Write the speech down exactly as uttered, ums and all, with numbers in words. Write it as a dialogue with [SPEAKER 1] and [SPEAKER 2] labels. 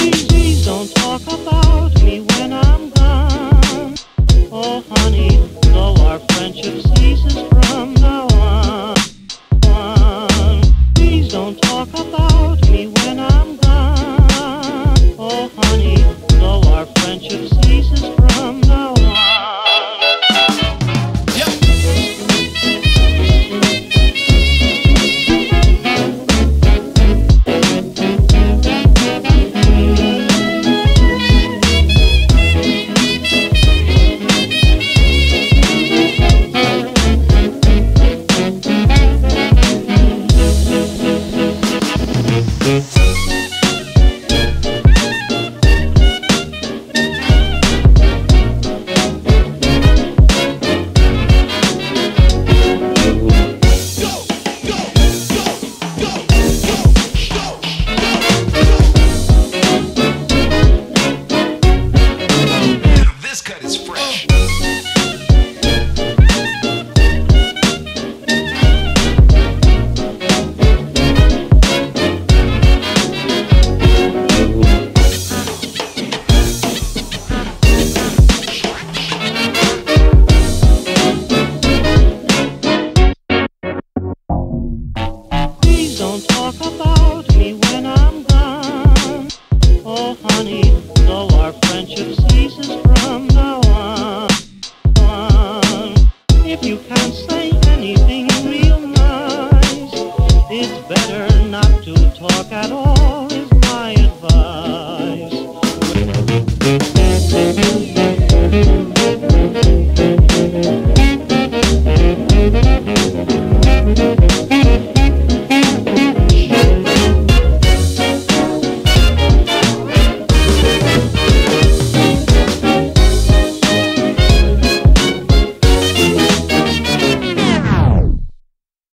[SPEAKER 1] Please don't talk about me when I'm gone. Oh honey, though our friendship ceases from now on. Please don't talk about me when I'm gone. Oh honey, though our friendship ceases from now on. Don't talk about me when I'm gone. Oh honey, though our friendship ceases from now on. If you can't say anything real nice, it's better not to talk at all.